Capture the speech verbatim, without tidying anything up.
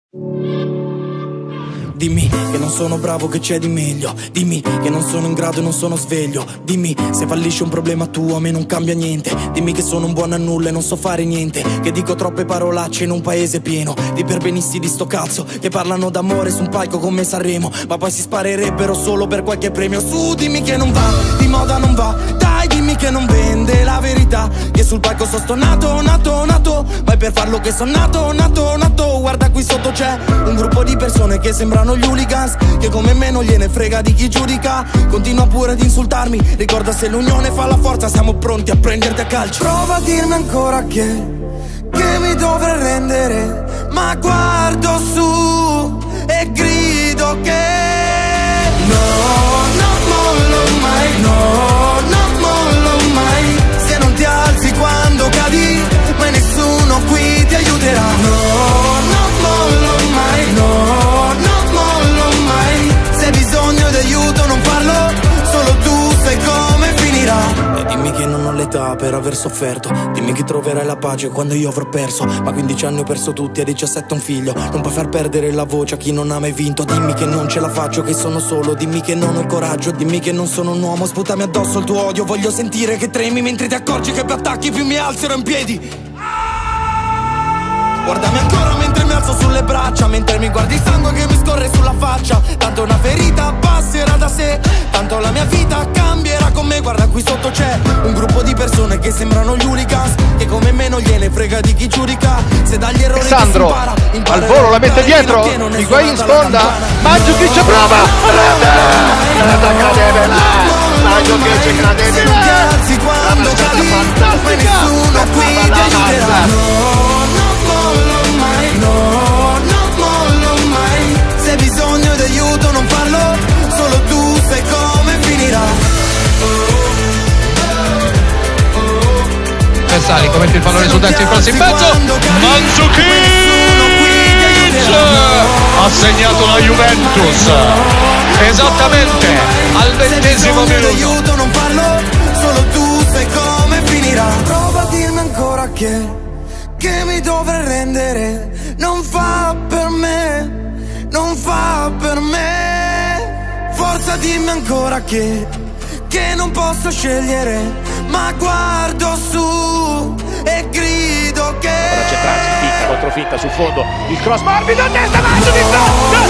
Dimmi che non sono bravo, che c'è di meglio. Dimmi che non sono in grado e non sono sveglio. Dimmi se fallisce un problema tuo, a me non cambia niente. Dimmi che sono un buono a nulla e non so fare niente. Che dico troppe parolacce in un paese pieno di perbenisti di sto cazzo che parlano d'amore su un palco come Sanremo, ma poi si sparerebbero solo per qualche premio. Su, dimmi che non va, di moda non va. Dai, dimmi che non vende la verità, che sul palco sono sto nato, nato, nato. Ma è per farlo che sono nato, nato, nato. Guarda qui sotto c'è un gruppo di persone che sembrano gli hooligans, che come me non gliene frega di chi giudica. Continua pure ad insultarmi, ricorda se l'unione fa la forza, siamo pronti a prenderti a calcio. Prova a dirmi ancora che, che mi dovrei rendere, ma guardo su e grido che no, non mollo mai, no, non mollo mai. Se non ti alzi quando cadi, ma nessuno qui ti aiuterà. No, non mollo mai, no, non mollo mai. Se hai bisogno di aiuto non farlo, solo tu sai come finirà. E dimmi che non ho l'età per aver sofferto, dimmi che troverai la pace quando io avrò perso. Ma quindici anni ho perso tutti, a diciassette un figlio, non puoi far perdere la voce a chi non ha mai vinto. Dimmi che non ce la faccio, che sono solo, dimmi che non ho il coraggio, dimmi che non sono un uomo, sputami addosso il tuo odio. Voglio sentire che tremi mentre ti accorgi che più attacchi più mi alzerò in piedi. Guardami ancora mentre mi alzo sulle braccia, mentre mi guardi il sangue che mi scorre sulla faccia. Tanto una ferita passerà da sé, tanto la mia vita cambierà con me. Guarda qui sotto c'è un gruppo di persone che sembrano gli hooligans, che come me non gliene frega di chi giudica. Se dagli errori Sandro, che si impara, impara al volo la mette dietro, Higuain sponda, Mandzukic prova, rete, rete credibile, Mandzukic credibile, se non ti alzi quando cadi, poi nessuno qui ti aiuterà. No, non mollo mai. Se hai bisogno di aiuto non farlo, solo tu sai come finirà. Pensali, commenti il pallone sul destro, il cross in mezzo. Mandzukic ha segnato la Juventus esattamente al ventesimo minuto. Non farlo, solo tu sai come finirà. Prova a dirmi ancora che, che mi dovrei rendere. Non fa per me, non fa per me. Forza dimmi ancora che, che non posso scegliere, ma guardo su e grido che. Ora c'è Transi, finta contro finta sul fondo, il cross morbido a testa, Mandzukic,